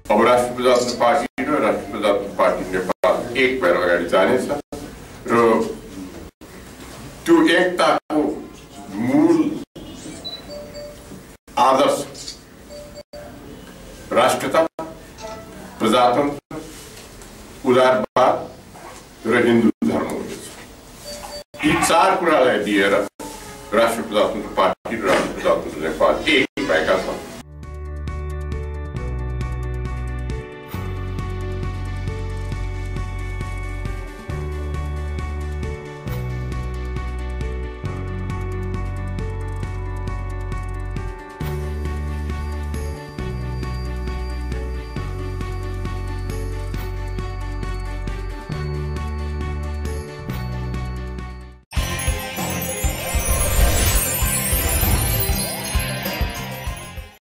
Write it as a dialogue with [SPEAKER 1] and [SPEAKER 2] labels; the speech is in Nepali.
[SPEAKER 1] अब राष्ट्रिय प्रजातन्त्र पार्टी र राष्ट्रिय प्रजातन्त्र पार्टी नेपाल एक भएर अगाडि जानेछ र त्यो एकताको मूल आदर्श राष्ट्रता, प्रजातन्त्र, उदारवाद र हिन्दू धर्म हुनेछ। यी चार कुरालाई दिएर राष्ट्रिय प्रजातन्त्र पार्टी र राष्ट्रिय प्रजातन्त्र नेपाल एक भएका छन्।